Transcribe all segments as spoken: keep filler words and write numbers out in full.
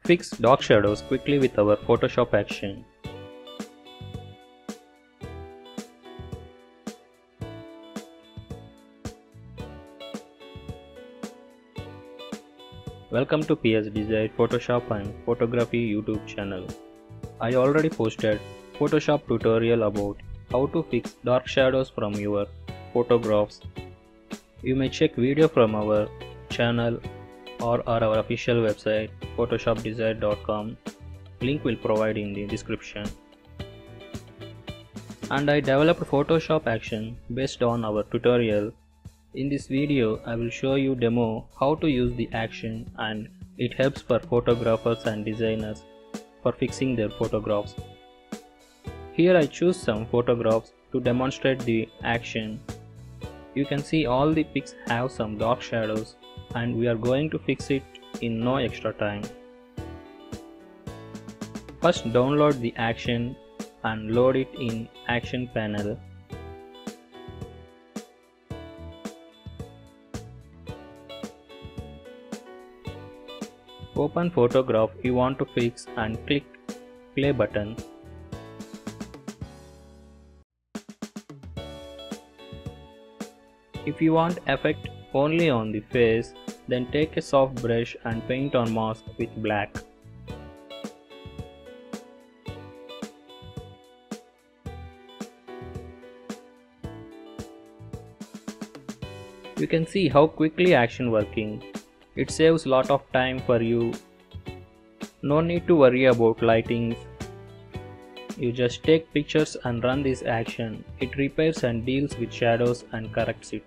Fix dark shadows quickly with our Photoshop action. Welcome to P S Design Photoshop and Photography YouTube channel. I already posted Photoshop tutorial about how to fix dark shadows from your photographs. You may check video from our channel or our official website photoshop design dot com. Link will provide in the description. And I developed Photoshop action based on our tutorial. In this video I will show you demo how to use the action, and it helps for photographers and designers for fixing their photographs. Here I choose some photographs to demonstrate the action. You can see all the pics have some dark shadows, and we are going to fix it in no extra time. First download the action and load it in Action panel. Open photograph you want to fix and click play button. If you want effect only on the face, then take a soft brush and paint on mask with black. You can see how quickly action working. It saves lot of time for you. No need to worry about lightings. You just take pictures and run this action. It repairs and deals with shadows and corrects it.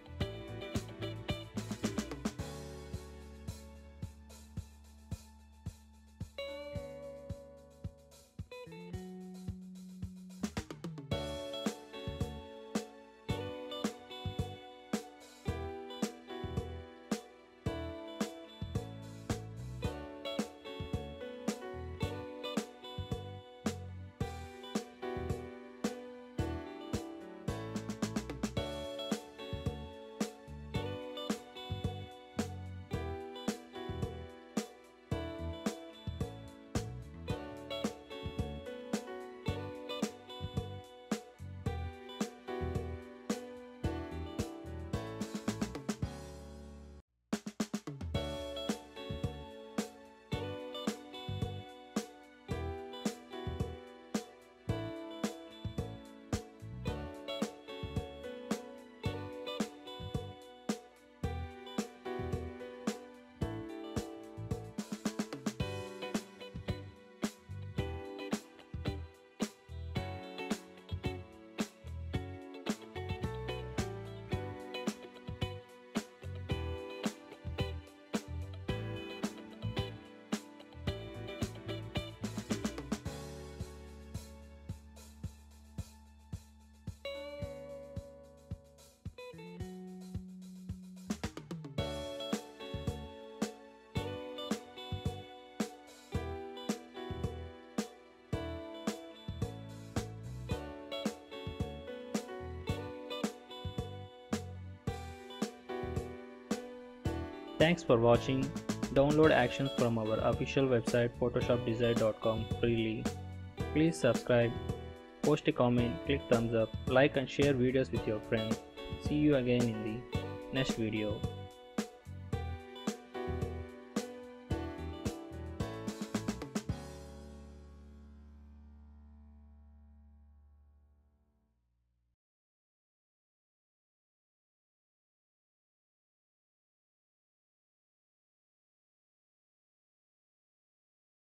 Thanks for watching. Download actions from our official website photoshop design dot com freely. Please subscribe, post a comment, click thumbs up, like and share videos with your friends. See you again in the next video.